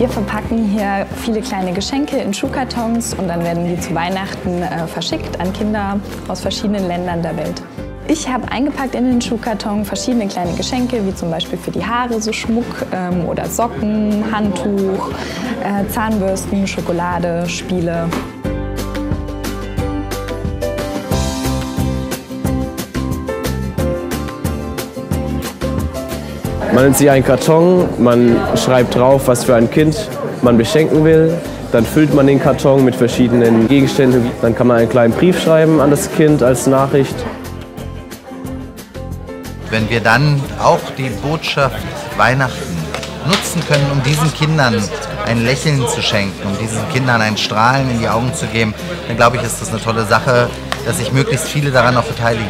Wir verpacken hier viele kleine Geschenke in Schuhkartons und dann werden die zu Weihnachten verschickt an Kinder aus verschiedenen Ländern der Welt. Ich habe eingepackt in den Schuhkarton verschiedene kleine Geschenke, wie zum Beispiel für die Haare so Schmuck oder Socken, Handtuch, Zahnbürsten, Schokolade, Spiele. Man nimmt sich einen Karton, man schreibt drauf, was für ein Kind man beschenken will. Dann füllt man den Karton mit verschiedenen Gegenständen. Dann kann man einen kleinen Brief schreiben an das Kind als Nachricht. Wenn wir dann auch die Botschaft Weihnachten nutzen können, um diesen Kindern ein Lächeln zu schenken, um diesen Kindern ein Strahlen in die Augen zu geben, dann glaube ich, ist das eine tolle Sache, dass sich möglichst viele daran auch beteiligen.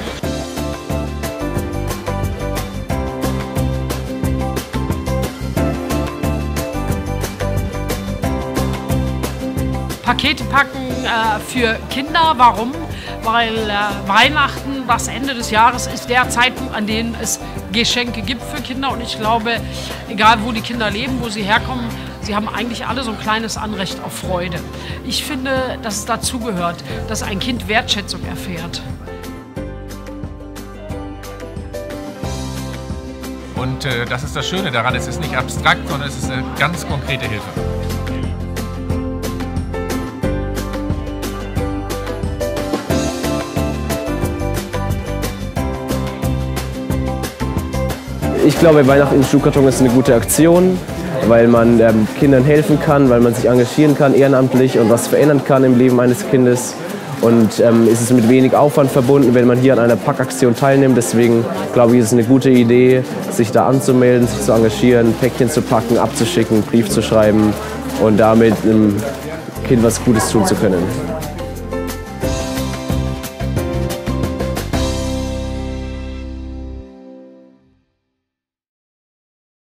Pakete packen für Kinder. Warum? Weil Weihnachten, das Ende des Jahres, ist der Zeitpunkt, an dem es Geschenke gibt für Kinder. Und ich glaube, egal wo die Kinder leben, wo sie herkommen, sie haben eigentlich alle so ein kleines Anrecht auf Freude. Ich finde, dass es dazugehört, dass ein Kind Wertschätzung erfährt. Und das ist das Schöne daran, es ist nicht abstrakt, sondern es ist eine ganz konkrete Hilfe. Ich glaube, Weihnachten im Schuhkarton ist eine gute Aktion, weil man Kindern helfen kann, weil man sich engagieren kann ehrenamtlich und was verändern kann im Leben eines Kindes. Und ist es mit wenig Aufwand verbunden, wenn man hier an einer Packaktion teilnimmt. Deswegen glaube ich, ist es eine gute Idee, sich da anzumelden, sich zu engagieren, Päckchen zu packen, abzuschicken, Brief zu schreiben und damit einem Kind was Gutes tun zu können.